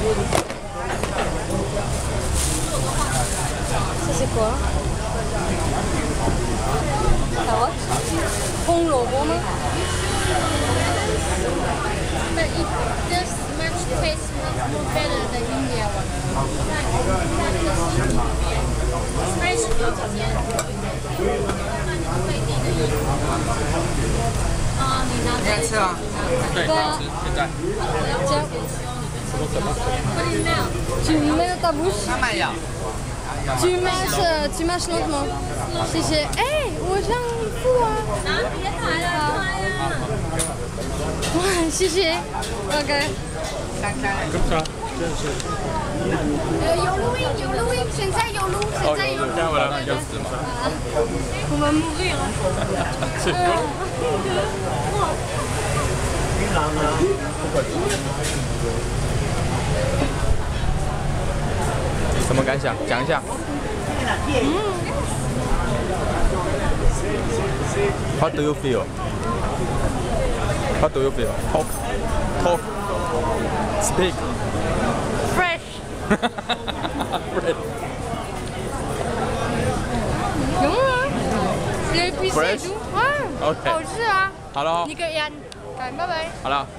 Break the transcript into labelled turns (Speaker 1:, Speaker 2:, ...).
Speaker 1: Ça c'est quoi? Carotte? Pong lobo吗？
Speaker 2: But this much taste much more better than India one. Spicy 啊，你拿
Speaker 3: 现在吃啊？
Speaker 4: 对，可以吃，现在。
Speaker 1: Tiens, tu mets dans ta bouche,
Speaker 3: 慢慢咬。
Speaker 1: tu mâches lentement. Si j'ai, hey, 我这样付啊。
Speaker 2: 别抬了，抬呀！
Speaker 1: 谢谢。OK。
Speaker 4: 跟不上，真的是。
Speaker 1: 有录音，有录音，现在有录，现在有录。
Speaker 4: 这样我来让你就死嘛。
Speaker 1: 我们mourir了。
Speaker 4: 是。什么感想？讲一下。What do you feel? What do you feel? Talk, talk, speak.
Speaker 1: Fresh。
Speaker 4: Fresh.
Speaker 1: 有吗？有一批水珠，哇，
Speaker 4: OK
Speaker 1: 好吃啊！
Speaker 4: 好了，
Speaker 1: 你个烟，拜拜。
Speaker 4: 好了。